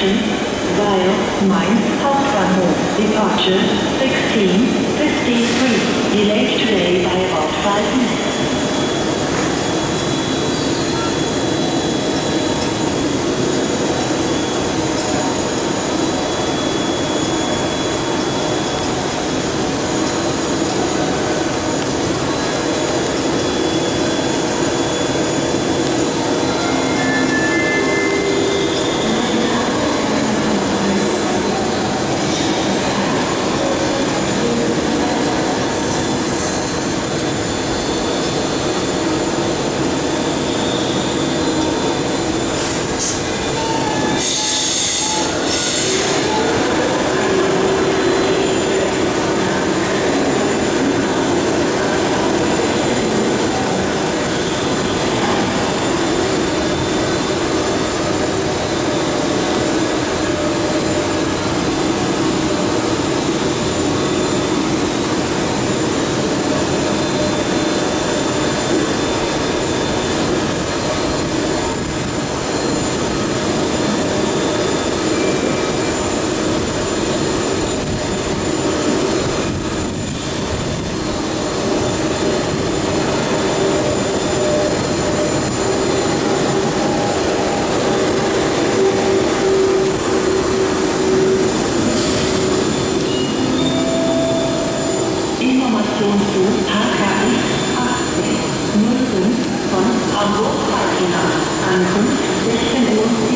station, via Mainz Hauptbahnhof, departure 16:53, delayed today by about 5 minutes. Information zu HKX 1805 von Hamburg-Altona. Ankunft 16 Uhr.